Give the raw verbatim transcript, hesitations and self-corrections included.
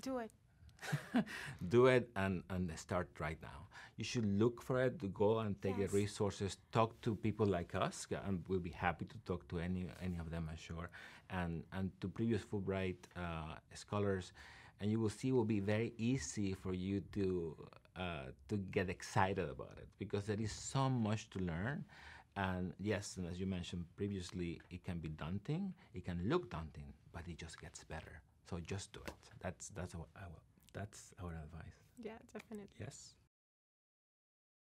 Do it. Do it and, and start right now. You should look for it, to go and take Yes. the resources, talk to people like us, and we'll be happy to talk to any any of them, I'm sure, and, and to previous Fulbright uh, scholars, and you will see it will be very easy for you to, uh, to get excited about it, because there is so much to learn. And yes, and as you mentioned previously, it can be daunting, it can look daunting, but it just gets better. So just do it. That's, that's what I will. That's our advice. Yeah, definitely. Yes.